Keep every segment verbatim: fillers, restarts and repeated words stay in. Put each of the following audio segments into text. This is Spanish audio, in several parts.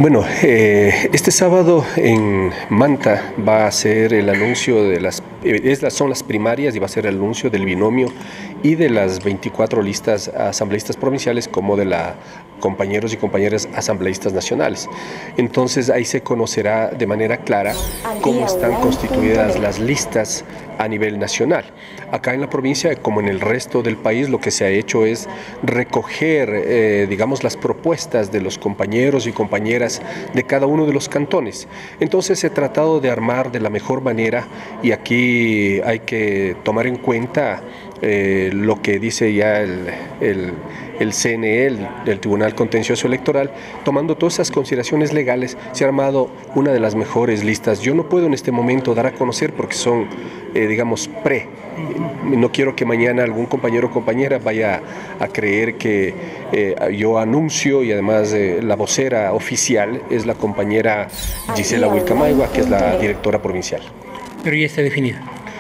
Bueno, eh, este sábado en Manta va a ser el anuncio de las, eh, es las, son las primarias y va a ser el anuncio del binomio y de las veinticuatro listas asambleístas provinciales como de la compañeros y compañeras asambleístas nacionales. Entonces ahí se conocerá de manera clara cómo están constituidas las listas a nivel nacional. Acá en la provincia, como en el resto del país, lo que se ha hecho es recoger, eh, digamos, las propuestas de los compañeros y compañeras de cada uno de los cantones. Entonces se ha tratado de armar de la mejor manera y aquí hay que tomar en cuenta eh, lo que dice ya el, el, el C N E, el, el Tribunal Contencioso Electoral. Tomando todas esas consideraciones legales, se ha armado una de las mejores listas. Yo no puedo en este momento dar a conocer porque son, eh, digamos, pre. No quiero que mañana algún compañero o compañera vaya a creer que eh, yo anuncio, y además eh, la vocera oficial es la compañera Gisela Wilcamaigua, que es la directora provincial. Pero ya está definida.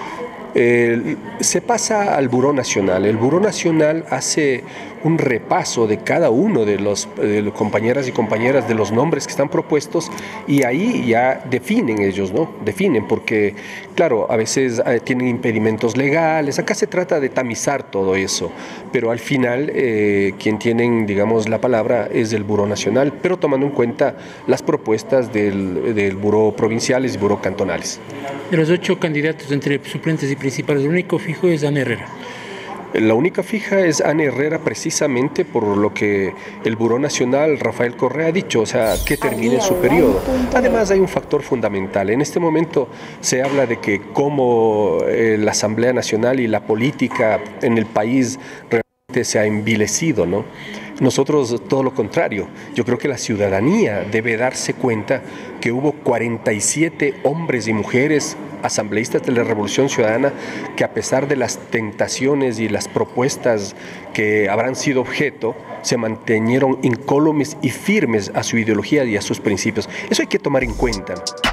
Eh, se pasa al Buró Nacional. El Buró Nacional hace un repaso de cada uno de los, de los compañeras y compañeras, de los nombres que están propuestos, y ahí ya definen ellos, ¿no? Definen, porque, claro, a veces eh, tienen impedimentos legales. Acá se trata de tamizar todo eso, pero al final eh, quien tienen, digamos, la palabra es el Buró Nacional, pero tomando en cuenta las propuestas del, del Buró Provinciales y Buró Cantonales. De los ocho candidatos entre suplentes y principales, el único fijo es Ana Herrera. La única fija es Ana Herrera, precisamente por lo que el Buró Nacional, Rafael Correa, ha dicho, o sea, que termine su periodo. Además hay un factor fundamental. En este momento se habla de que como eh, la Asamblea Nacional y la política en el país realmente se ha envilecido, ¿no? Nosotros todo lo contrario. Yo creo que la ciudadanía debe darse cuenta que hubo cuarenta y siete hombres y mujeres asambleístas de la Revolución Ciudadana que, a pesar de las tentaciones y las propuestas que habrán sido objeto, se mantuvieron incólumes y firmes a su ideología y a sus principios. Eso hay que tomar en cuenta.